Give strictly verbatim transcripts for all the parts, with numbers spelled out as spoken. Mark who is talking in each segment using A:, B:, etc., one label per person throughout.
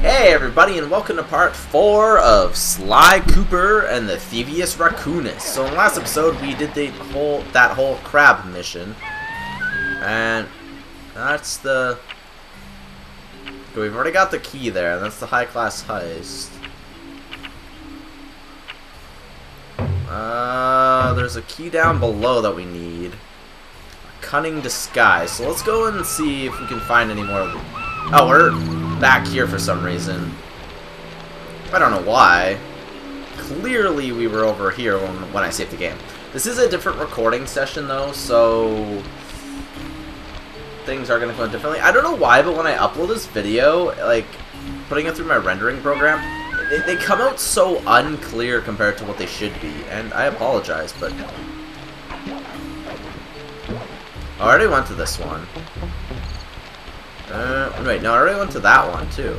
A: Hey everybody, and welcome to part four of Sly Cooper and the Thievius Raccoonus. So in the last episode we did the whole that whole crab mission. And that's the we've already got the key there, and that's the high class heist. Uh there's a key down below that we need. A cunning disguise. So let's go and see if we can find any more. Oh, we're back here for some reason. I don't know why. Clearly we were over here when, when I saved the game. This is a different recording session though, so things are going to go differently. I don't know why, but when I upload this video, like putting it through my rendering program, they, they come out so unclear compared to what they should be, and I apologize, but I already went to this one. Uh, wait, no, I already went to that one, too.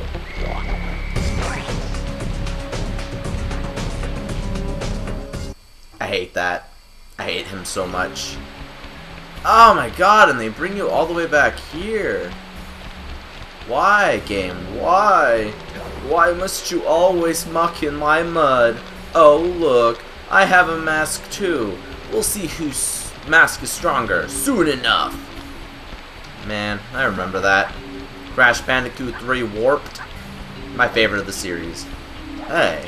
A: I hate that. I hate him so much. Oh my god, and they bring you all the way back here. Why, game? Why? Why must you always muck in my mud? Oh, look, I have a mask, too. We'll see whose mask is stronger soon enough. Man, I remember that. Crash Bandicoot three Warped. My favorite of the series. Hey.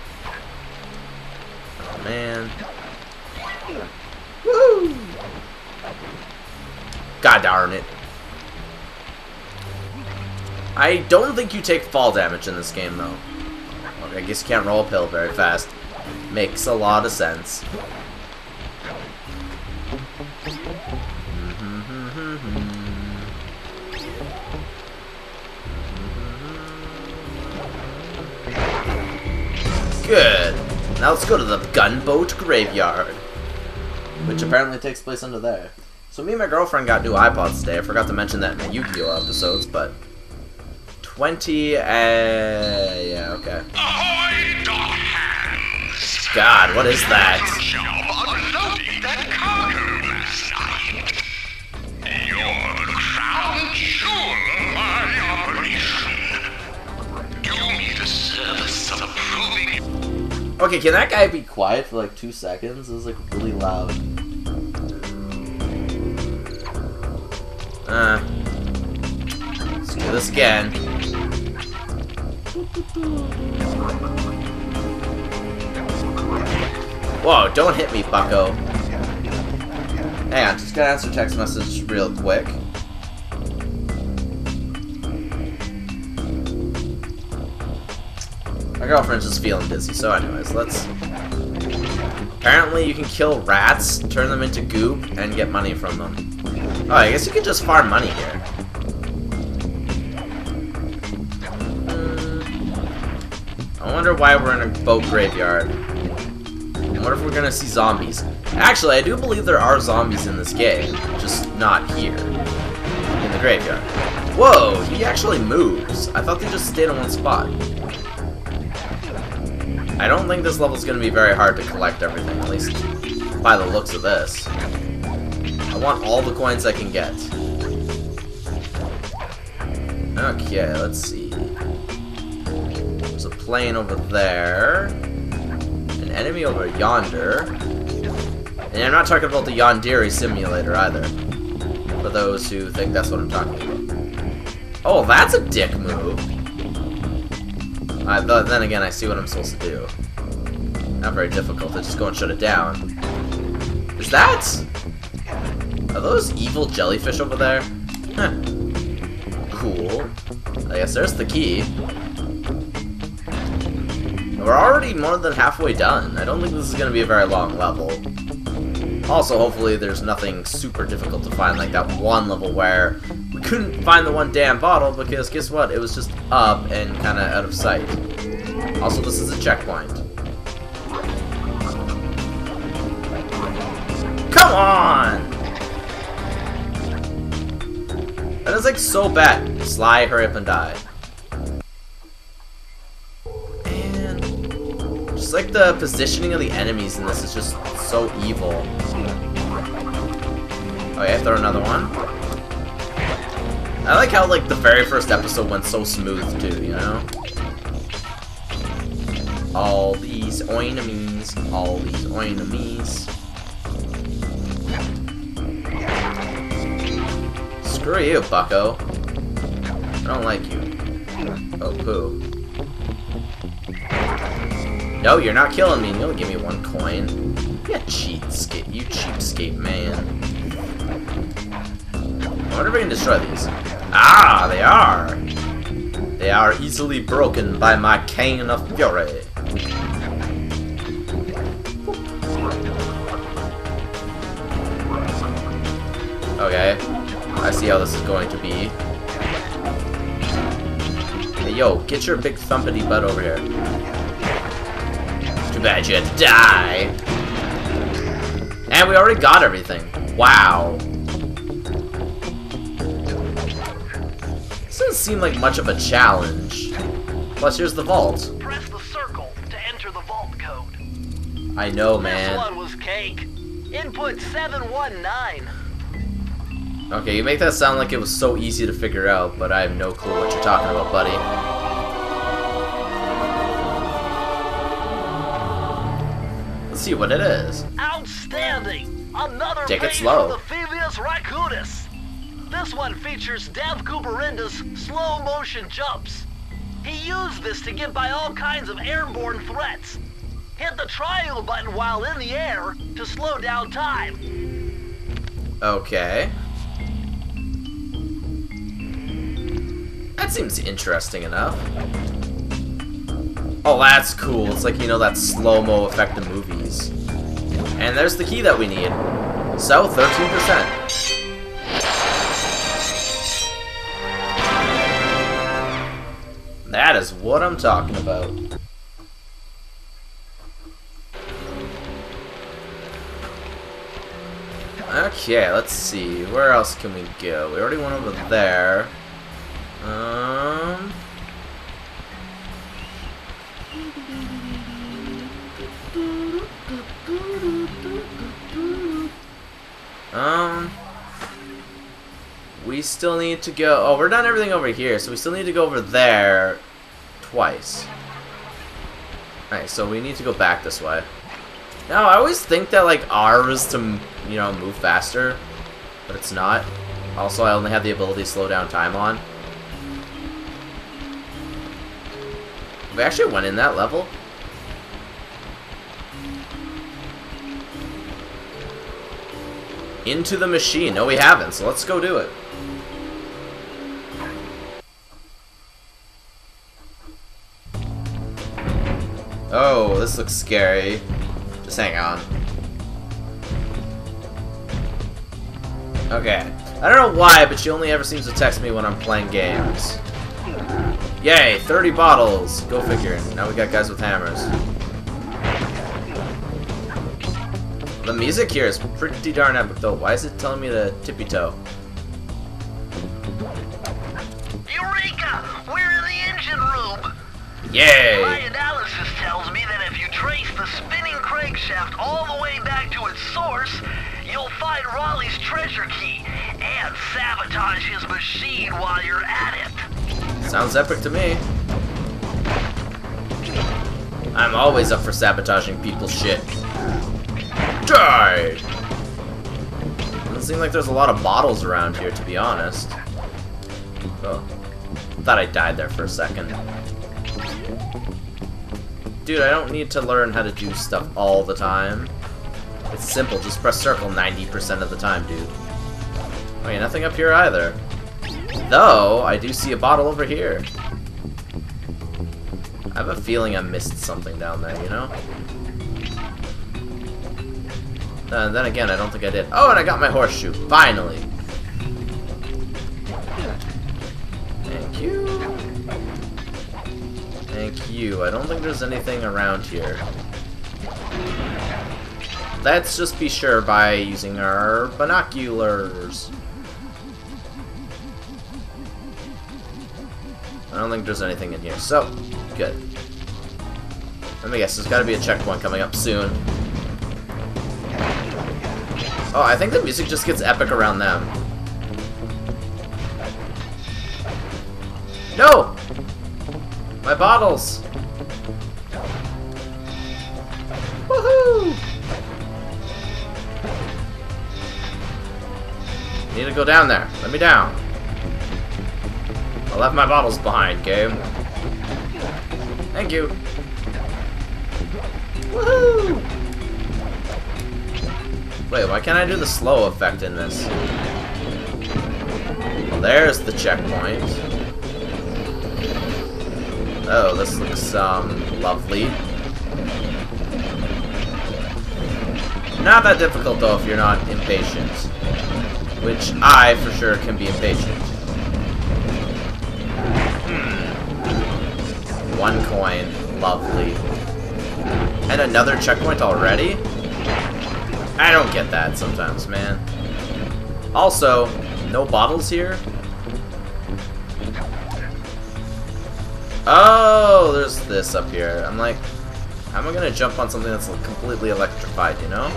A: Oh, man. Woo! God darn it. I don't think you take fall damage in this game, though. Okay, I guess you can't roll uphill very fast. Makes a lot of sense. Good. Now let's go to the gunboat graveyard, which apparently takes place under there. So me and my girlfriend got new iPods today. I forgot to mention that in the Yu-Gi-Oh episodes, but twenty. Uh, yeah, okay.
B: Ahoy, dog hands!
A: God, what is that?
B: Unloading that cargo last night. You're the crown jewel of my operation. Do me the service of approving.
A: Okay, can that guy be quiet for like two seconds? It was like really loud. Uh, let's do this again. Whoa, don't hit me, bucko. Hang on, just gotta answer text message real quick. My girlfriend's just feeling dizzy, so anyways, let's... Apparently you can kill rats, turn them into goop, and get money from them. Oh, I guess you can just farm money here. I wonder why we're in a boat graveyard. I wonder if we're gonna see zombies. Actually, I do believe there are zombies in this game, just not here. In the graveyard. Whoa, he actually moves. I thought they just stayed in one spot. I don't think this level's gonna be very hard to collect everything, at least by the looks of this. I want all the coins I can get. Okay, let's see. There's a plane over there. An enemy over yonder. And I'm not talking about the Yandere simulator either. For those who think that's what I'm talking about. Oh, that's a dick move. Uh, th then again, I see what I'm supposed to do. Not very difficult. I just go and shut it down. Is that? Are those evil jellyfish over there? Huh. Cool. I guess there's the key. We're already more than halfway done. I don't think this is going to be a very long level. Also, hopefully there's nothing super difficult to find, like that one level where we couldn't find the one damn bottle because guess what? It was just up and kind of out of sight. Also, this is a checkpoint. Come on! That is like so bad. Sly, hurry up and die. And just like the positioning of the enemies in this is just so evil. Okay, throw another one. I like how, like, the very first episode went so smooth, too, you know? All these enemies, all these enemies. Screw you, bucko. I don't like you. Oh, poo. No, you're not killing me. You'll give me one coin. You cheapskate, you cheapskate man. I wonder if we can destroy these. Ah, they are! They are easily broken by my cane of fury. Okay, I see how this is going to be. Hey, yo, get your big thumpity butt over here. Too bad you had to die. And we already got everything. Wow. This doesn't seem like much of a challenge. Plus, here's the vault.
C: Press the circle to enter the vault code.
A: I know, man.
C: This one was cake. Input seven one nine.
A: Okay, you make that sound like it was so easy to figure out, but I have no clue what you're talking about, buddy. Let's see what it is.
C: Outstanding! Another
A: Take it
C: page
A: slow.
C: from the Thievius Raccoonus. This one features Dev Cooperenda's slow motion jumps. He used this to get by all kinds of airborne threats. Hit the triangle button while in the air to slow down time.
A: Okay. That seems interesting enough. Oh, that's cool. It's like, you know, that slow-mo effect in movies. And there's the key that we need. So, thirteen percent. That is what I'm talking about. Okay, let's see. Where else can we go? We already went over there. Um... Um... We still need to go... Oh, we're done everything over here, so we still need to go over there twice. Alright, so we need to go back this way. Now, I always think that, like, R is to, you know, move faster, but it's not. Also, I only have the ability to slow down time on. We actually went in that level. Into the machine. No, we haven't, so let's go do it. Oh, this looks scary. Just hang on. Okay. I don't know why, but she only ever seems to text me when I'm playing games. Yay, thirty bottles. Go figure. Now we got guys with hammers. The music here is pretty darn epic, though. Why is it telling me to tippy toe?
C: Eureka! We're in the engine room!
A: Yay!
C: My analysis tells me that if you trace the spinning crankshaft all the way back to its source, you'll find Raleigh's treasure key and sabotage his machine while you're at it.
A: Sounds epic to me. I'm always up for sabotaging people's shit. Die! Doesn't seem like there's a lot of bottles around here, to be honest. Oh. Thought I died there for a second. Dude, I don't need to learn how to do stuff all the time. It's simple, just press circle ninety percent of the time, dude. Oh yeah, nothing up here either. Though, I do see a bottle over here. I have a feeling I missed something down there, you know? Uh, then again, I don't think I did. Oh, and I got my horseshoe. Finally. Thank you. Thank you. I don't think there's anything around here. Let's just be sure by using our binoculars. I don't think there's anything in here. So, good. Let me guess, there's got to be a checkpoint coming up soon. Oh, I think the music just gets epic around them. No! My bottles! Woohoo! Need to go down there. Let me down. I left my bottles behind, game. Thank you. Woohoo! Wait, why can't I do the slow effect in this? Well, there's the checkpoint. Oh, this looks, um, lovely. Not that difficult, though, if you're not impatient. Which I, for sure, can be impatient. Hmm. One coin. Lovely. And another checkpoint already? I don't get that sometimes, man. Also, no bottles here? Oh, there's this up here. I'm like, how am I gonna jump on something that's completely electrified, you know?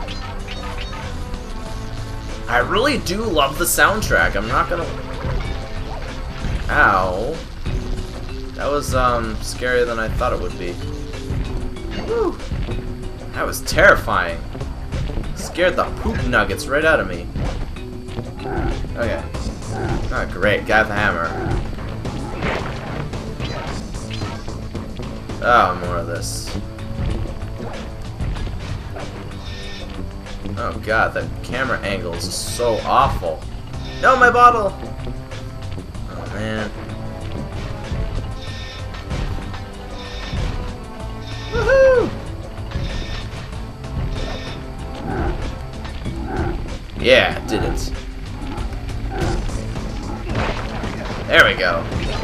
A: I really do love the soundtrack. I'm not gonna... Ow. That was, um, scarier than I thought it would be. Woo. That was terrifying. Scared the poop nuggets right out of me. Okay. Oh, great. Got the hammer. Oh, more of this. Oh god, that camera angle is just so awful. No, my bottle! Oh man. Woohoo! Yeah, did it. There we go.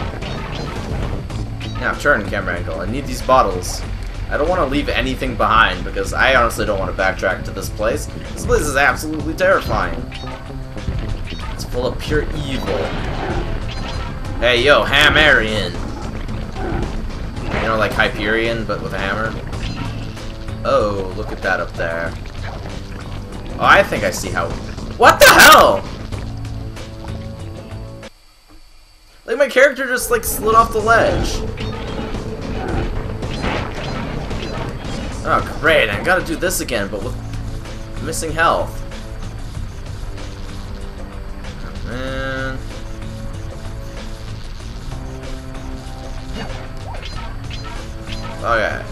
A: Now turn camera angle. I need these bottles. I don't want to leave anything behind because I honestly don't want to backtrack to this place. This place is absolutely terrifying. It's full of pure evil. Hey, yo, Hammerian. You know, like Hyperion, but with a hammer. Oh, look at that up there. Oh, I think I see how... What the hell? Like, my character just, like, slid off the ledge. Oh, great. I gotta do this again, but with missing health. Oh, man. Okay.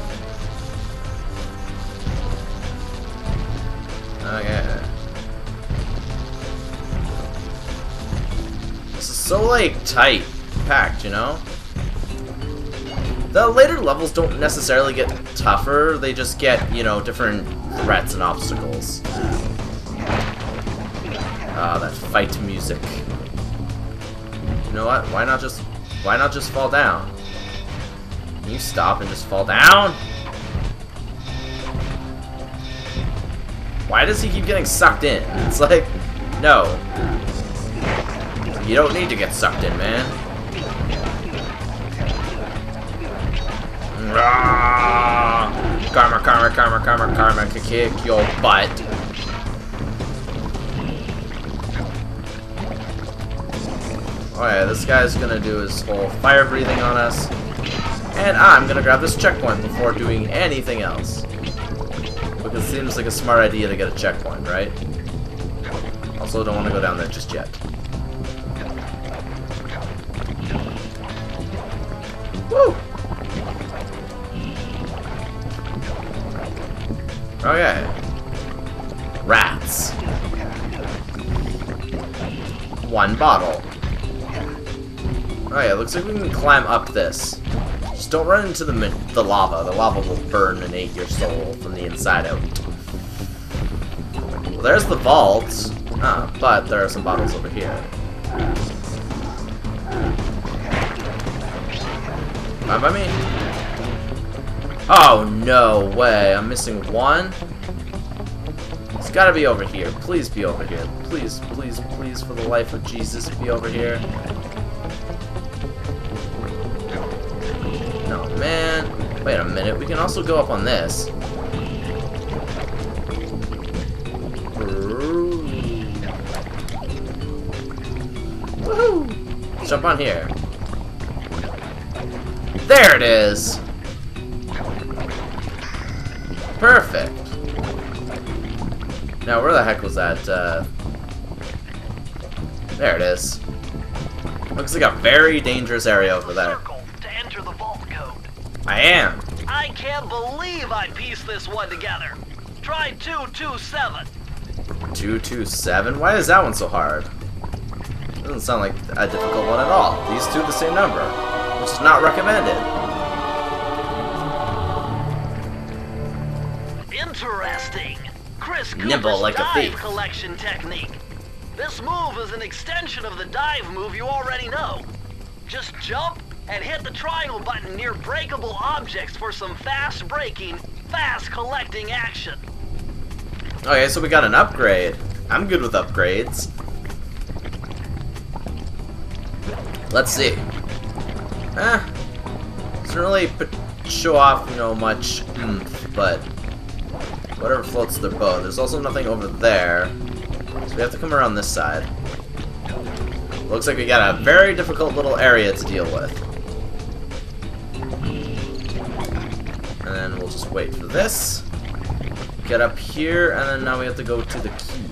A: Okay. This is so, like, tight, packed, you know? The later levels don't necessarily get tougher, they just get, you know, different threats and obstacles. Ah, uh, that fight music. You know what? Why not just why not just fall down? Can you stop and just fall down? Why does he keep getting sucked in? It's like, no. You don't need to get sucked in, man. Ah, karma, karma, karma, karma, karma, can kick your butt. Oh yeah, this guy's gonna do his whole fire breathing on us. And I'm gonna grab this checkpoint before doing anything else. Because it seems like a smart idea to get a checkpoint, right? Also, don't want to go down there just yet. Woo! Okay. Rats. One bottle. Oh yeah, looks like we can climb up this. Just don't run into the the lava. The lava will burn and eat your soul from the inside out. Well, there's the vault. Ah, but there are some bottles over here. Come by me. Oh, no way. I'm missing one. It's gotta be over here. Please be over here. Please, please, please, for the life of Jesus, be over here. No, man. Wait a minute. We can also go up on this. Woohoo! Jump on here. There it is! Perfect. Now, where the heck was that? Uh, there it is. Looks like a very dangerous area over there.
C: Circle to enter the vault code.
A: I am.
C: I can't believe I pieced this one together. Try two two seven.
A: two two seven? Why is that one so hard? Doesn't sound like a difficult one at all. These two the same number, which is not recommended.
C: Interesting. Chris
A: Nimble
C: Cooper's
A: like a
C: dive
A: thief.
C: collection technique. This move is an extension of the dive move you already know. Just jump and hit the triangle button near breakable objects for some fast breaking, fast collecting action.
A: Okay, so we got an upgrade. I'm good with upgrades. Let's see. Eh, doesn't really show off, you know, much oomph, but whatever floats their boat. There's also nothing over there, so we have to come around this side. Looks like we got a very difficult little area to deal with. And then we'll just wait for this. Get up here, and then now we have to go to the key.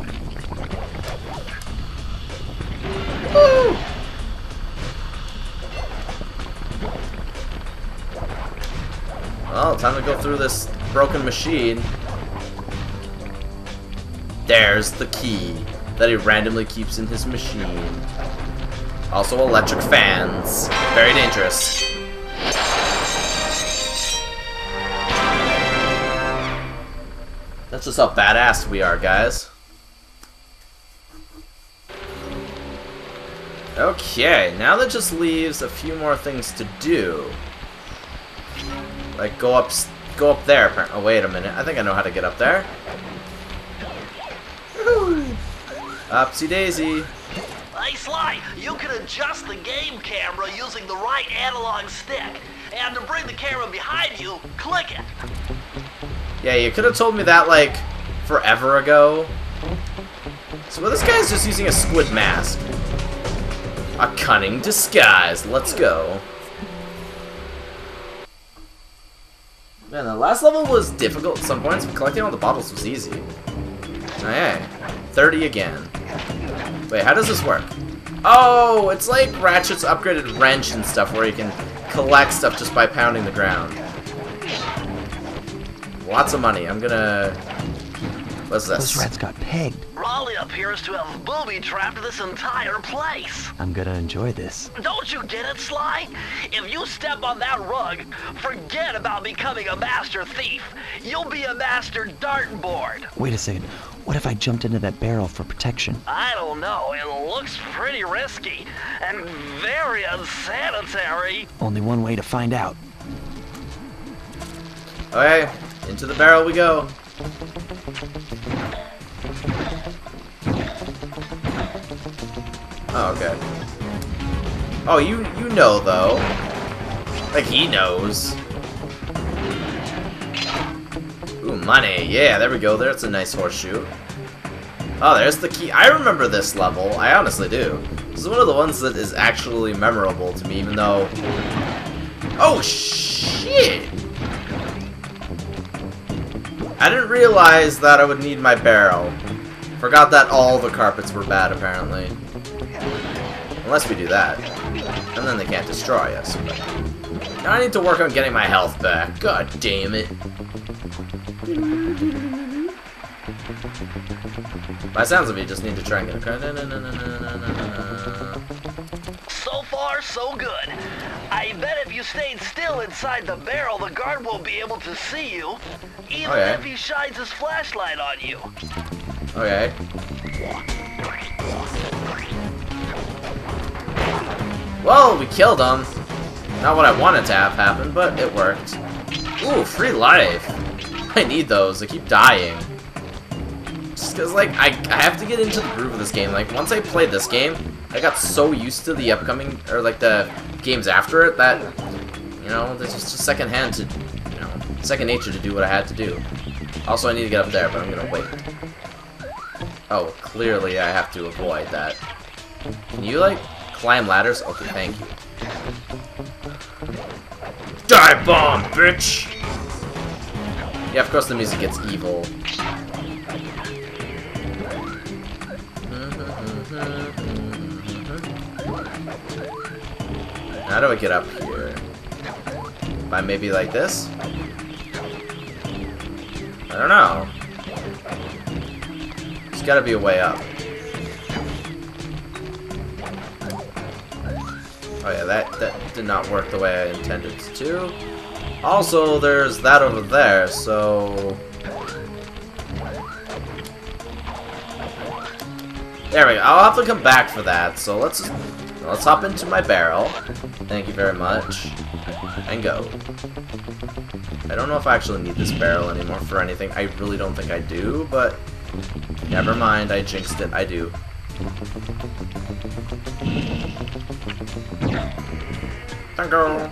A: Woo! Well, time to go through this broken machine. There's the key that he randomly keeps in his machine. Also electric fans. Very dangerous. That's just how badass we are, guys. Okay, now that just leaves a few more things to do. Like go up, go up there. Oh wait a minute, I think I know how to get up there. Upsy daisy.
C: Hey Sly, you can adjust the game camera using the right analog stick. And to bring the camera behind you, click it.
A: Yeah, you could have told me that like forever ago. So well, this guy's just using a squid mask. A cunning disguise. Let's go. Man, the last level was difficult at some points, but collecting all the bottles was easy. Okay, thirty again. Wait, how does this work? Oh, it's like Ratchet's upgraded wrench and stuff where you can collect stuff just by pounding the ground. Lots of money. I'm gonna... What's this?
D: Those rats got pegged.
C: Raleigh appears to have booby-trapped this entire place.
D: I'm gonna enjoy this.
C: Don't you get it, Sly? If you step on that rug, forget about becoming a master thief. You'll be a master dartboard.
D: Wait a second. What if I jumped into that barrel for protection?
C: I don't know. It looks pretty risky and very unsanitary.
D: Only one way to find out.
A: Okay, into the barrel we go. Oh, okay. Oh, you you know though. Like he knows. Ooh, money. Yeah, there we go. There's a nice horseshoe. Oh, there's the key. I remember this level. I honestly do. This is one of the ones that is actually memorable to me, even though... Oh, shit! I didn't realize that I would need my barrel. Forgot that all the carpets were bad, apparently. Unless we do that. And then they can't destroy us. Now I need to work on getting my health back. God damn it. By sounds of it, you just need to try and get a card.
C: So far, so good. I bet if you stayed still inside the barrel, the guard won't be able to see you, even
A: Okay.
C: if he shines his flashlight on you.
A: Okay. Well, we killed him. Not what I wanted to have happen, but it worked. Ooh, free life. I need those. I keep dying. Just because, like, I, I have to get into the groove of this game. Like, once I played this game, I got so used to the upcoming, or, like, the games after it that, you know, there's just a second hand to, you know, second nature to do what I had to do. Also, I need to get up there, but I'm gonna wait. Oh, clearly I have to avoid that. Can you, like, climb ladders? Okay, thank you. Die bomb, bitch! Yeah, of course the music gets evil. How do I get up here? By maybe like this? I don't know. There's gotta be a way up. Oh yeah, that, that did not work the way I intended it to. Also, there's that over there, so... There we go. I'll have to come back for that, so let's let's hop into my barrel. Thank you very much. And go. I don't know if I actually need this barrel anymore for anything. I really don't think I do, but never mind. I jinxed it. I do. Go.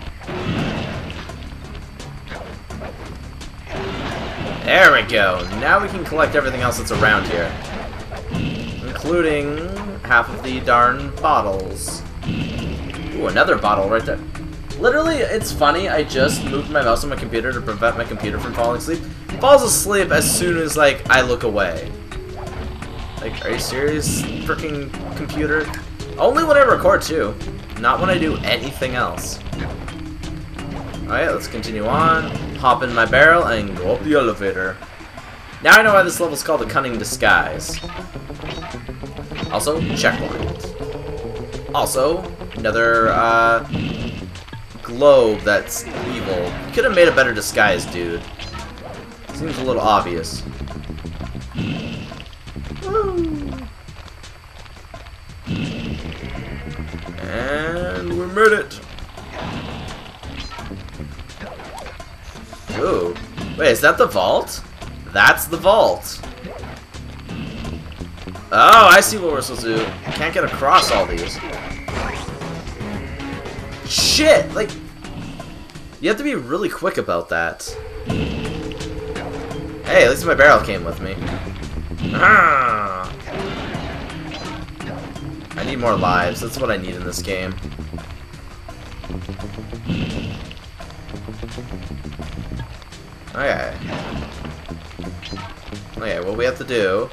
A: There we go. Now we can collect everything else that's around here, including half of the darn bottles. Ooh, another bottle right there. Literally, it's funny. I just moved my mouse on my computer to prevent my computer from falling asleep. It falls asleep as soon as like I look away. Like, are you serious, freaking computer? Only when I record too. Not when I do anything else. Alright, let's continue on. Hop in my barrel and go up the elevator. Now I know why this level is called the Cunning Disguise. Also, checkpoint. Also, another uh, globe that's evil. You could have made a better disguise, dude. Seems a little obvious. Woo. And we made it! Ooh. Wait, is that the vault? That's the vault! Oh, I see what we're supposed to do. Can't get across all these. Shit! Like, you have to be really quick about that. Hey, at least my barrel came with me. Ah! I need more lives. That's what I need in this game. Okay. Okay, what we have to do...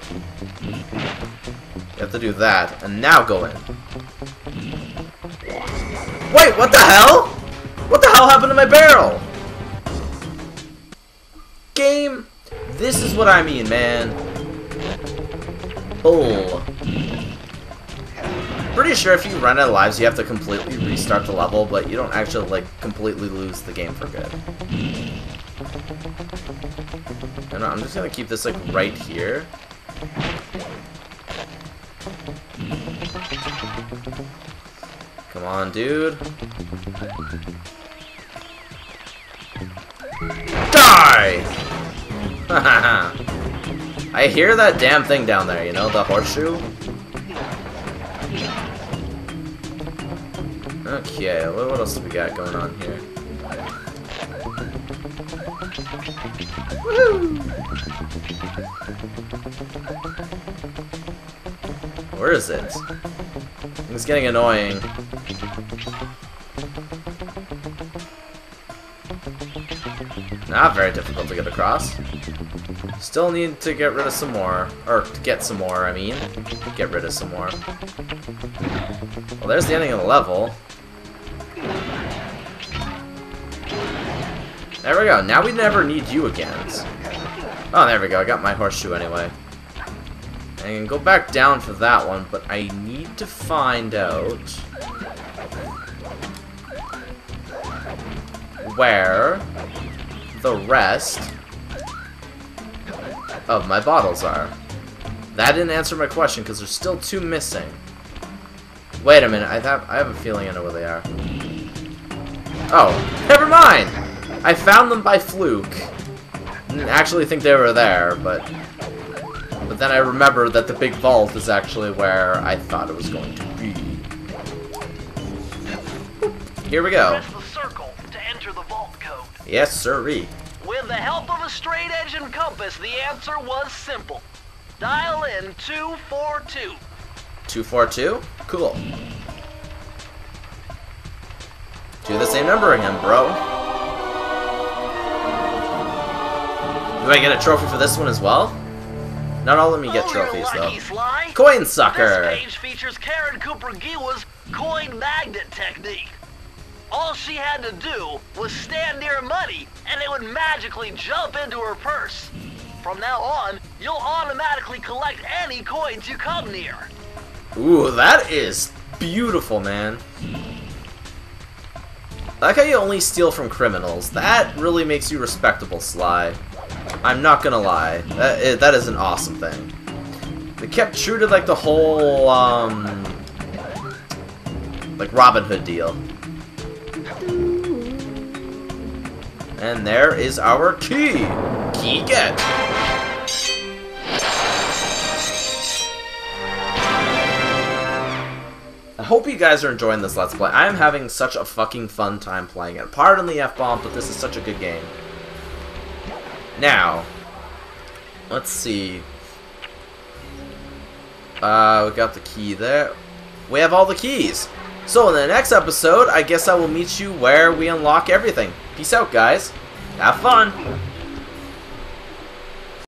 A: We have to do that, and now go in. Wait, what the hell? What the hell happened to my barrel? Game, this is what I mean, man. Bull. Pretty sure if you run out of lives, you have to completely restart the level, but you don't actually, like, completely lose the game for good. And I'm just gonna keep this, like, right here. Come on, dude. Die! I hear that damn thing down there, you know, the horseshoe? Okay, what else do we got going on here? Woo! Where is it? It's getting annoying. Not very difficult to get across. Still need to get rid of some more. Or, to get some more, I mean. Get rid of some more. Well, there's the ending of the level. There we go. Now we never need you again. Oh, there we go. I got my horseshoe anyway. I can go back down for that one, but I need to find out where the rest of my bottles are. That didn't answer my question because there's still two missing. Wait a minute. I have I have a feeling I know where they are. Oh, never mind. I found them by fluke. Didn't actually think they were there, but but then I remembered that the big vault is actually where I thought it was going to be. Here we go.
C: Press the circle to enter the vault code.
A: Yes, sirree.
C: With the help of a straight edge and compass, the answer was simple. Dial in two four two.
A: two four two? Cool. Do the same number again, bro. Do I get a trophy for this one as well? Not all of me get
C: oh,
A: trophies,
C: you're lucky,
A: though.
C: Sly.
A: Coin sucker!
C: This page features Karen Cooper Giwa's coin magnet technique. All she had to do was stand near money, and it would magically jump into her purse. From now on, you'll automatically collect any coins you come near.
A: Ooh, that is beautiful, man. I like how you only steal from criminals. That really makes you respectable, Sly. I'm not gonna lie. That is, that is an awesome thing. They kept true to, like, the whole, um... like, Robin Hood deal. And there is our key! Key get! I hope you guys are enjoying this Let's Play. I am having such a fucking fun time playing it. Pardon the F-bomb, but this is such a good game. Now, let's see. Uh, we got the key there. We have all the keys. So in the next episode, I guess I will meet you where we unlock everything. Peace out, guys. Have fun.